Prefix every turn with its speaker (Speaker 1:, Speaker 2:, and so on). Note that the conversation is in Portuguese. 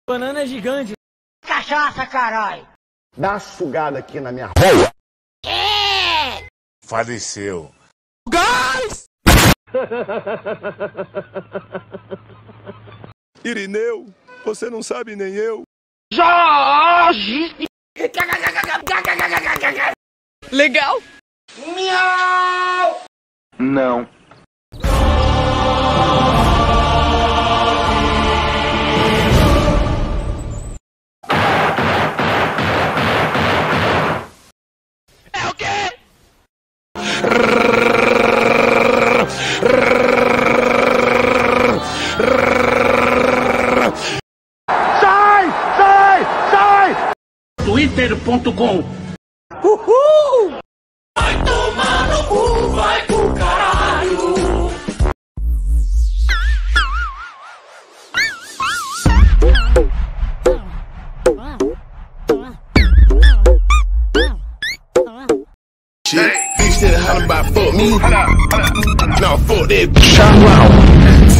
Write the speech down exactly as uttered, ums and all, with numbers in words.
Speaker 1: Banana gigante.
Speaker 2: Cachaça, caralho.
Speaker 3: Dá uma sugada aqui na minha rola.
Speaker 4: É! Faleceu.
Speaker 1: Gás!
Speaker 5: Irineu, você não sabe nem eu.
Speaker 2: Jorge!
Speaker 1: Legal?
Speaker 2: Miau!
Speaker 3: Não.
Speaker 1: É o quê?
Speaker 3: Sai! Sai! Sai!
Speaker 2: Twitter ponto com.
Speaker 1: Uhul!
Speaker 2: Vai tomar no cu, vai pro caralho.
Speaker 5: Shit, bitch that holler about fuck me. No, fuck that bitch.